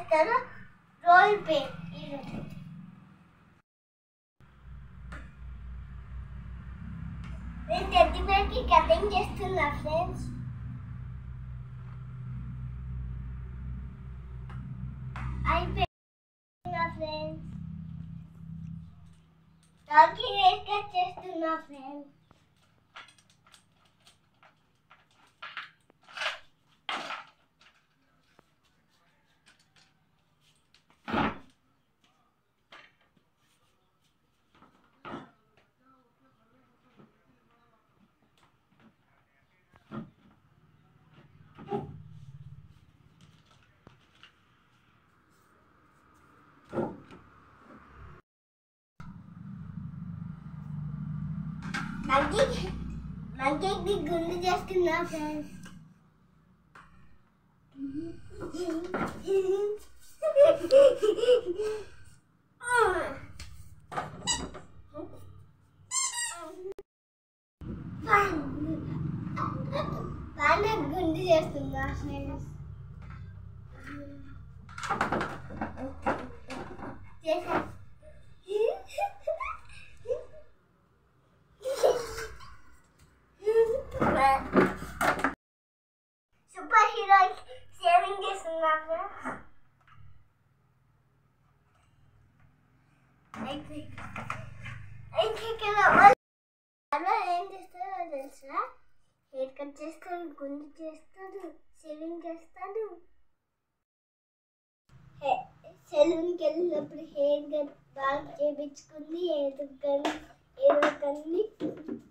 చేస్తారు role play. నేను teddy బేర్కి కటింగ్ చేస్తున్నా ఫ్రెండ్స్. అయిపోయింది ఫ్రెండ్స్. డాగ్కి హెయిర్ కట్ చేస్తున్నా ఫ్రెండ్స్. మంకీకి గుండు చేస్తున్నా ఫ్రెండ్స్. పాండా గుండు చేస్తున్నా ఫ్రెండ్స్. చేసా. సూపర్ హీరో సేవింగ్ చేస్తున్నా ఫ్రెండ్స్. ఏం చేస్తాడో తెలుసా? హెయిర్ కట్ చేస్తాడు, గుండు చేస్తాడు, సేవింగ్ చేస్తాడు. సెలూన్కి వెళ్ళినప్పుడు హెయిర్ కట్ బాగా చేయించుకుంది. ఏదో కన్నీ